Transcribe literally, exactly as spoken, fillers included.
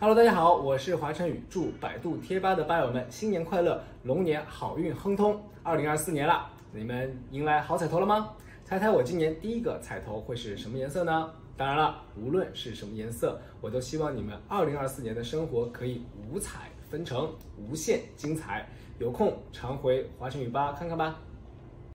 Hello， 大家好，我是华晨宇，祝百度贴吧的吧友们新年快乐，龙年好运亨通。二零二四年了，你们迎来好彩头了吗？猜猜我今年第一个彩头会是什么颜色呢？当然了，无论是什么颜色，我都希望你们二零二四年的生活可以五彩纷呈，无限精彩。有空常回华晨宇吧看看吧。